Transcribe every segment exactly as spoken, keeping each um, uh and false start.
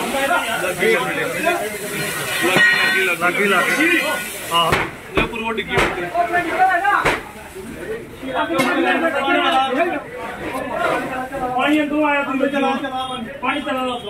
लगी लगी हाँ डिग्गी पानी दो आया तुम चला पानी चला लो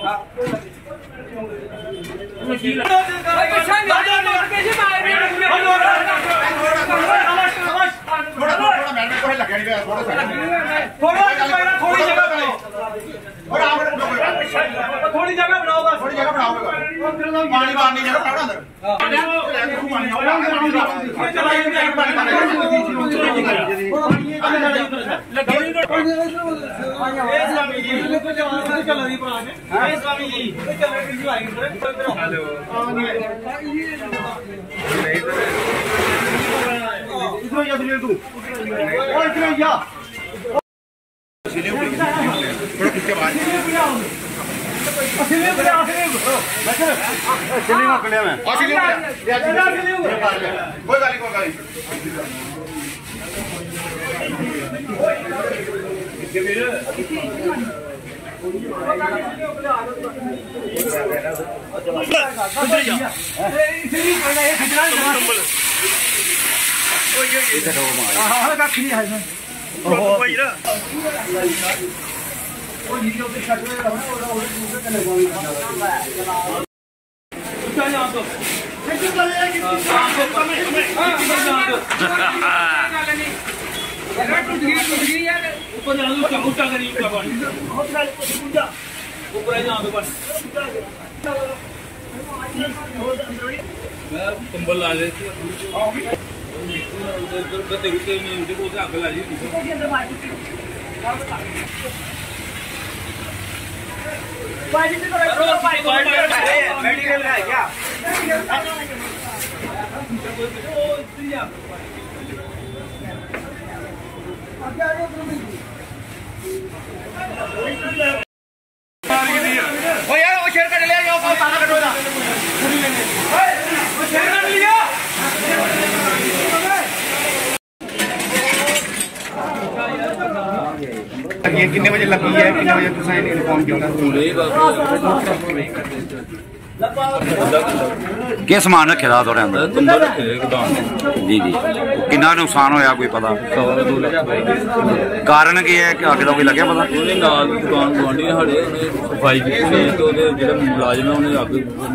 थोड़ी जगह बनाओ थोड़ी जगह बनाओ पानी बाहर नहीं जाना अंदर कंबल ला ले आग ला ली मेडिकल है क्या वो यार वो शेयर कर लिया वो ताला कटो ना वो शेयर कर लिया ये कितने बजे लगी है कितने बजे तुम इन्फॉर्म किया क्या समान रखे दा थोड़े अंदर जी जी कितना नुकसान होया कोई पता कारण की है कि अग का कोई लगे पता दुकान गुआढ़ी साढ़े सफाई की जो मुलाजम है उन्हें अग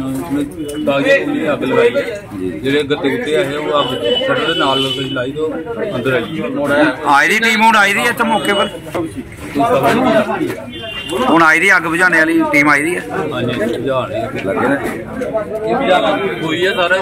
अग लगाई है जो गत्ते गुत्ते है वो अग सड़े नाल लाई तो अंदर आई आई दी टीम हूँ आई दी इतने मौके पर हूँ आई दी अग बुझाने वाली टीम आई दी है लगे कोई है सारा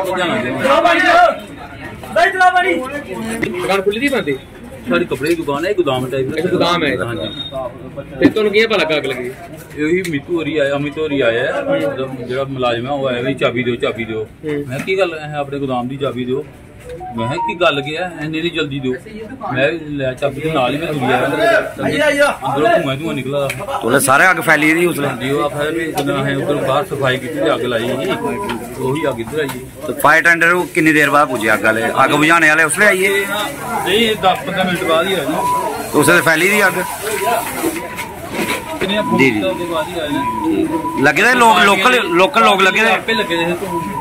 दुकान खुली थी बंदी सारी कपड़े की दुकान है गोदाम टाइप गोदाम है हाँ जी ते तुहानू कियां पता लग लगी यही मीतू होरी आया अमित होरी आया जो मुलाजिम है वो आया भी चाबी दो चाबी दो मैं की गल अपने गोदाम की चाबी दो मैं की गल क्या इन्नी जल्दी दो मैं चाबी के नाल ही मैं तुरी आया अंदरों धुआं धुआं निकला तो सारे अग फैली थी उसने जी उधर बाहर सफाई की अग लाई वही अग इधर आई तो फायर टेंडर कितनी देर बाद पुजे अग वाले अग बुझाने वाले उसले आई है नहीं दस पंद्रह मिनट बाद ही आए तो उसने फैली थी अग जी जी लगे लोग लोकल लोकल लोग लगे लगे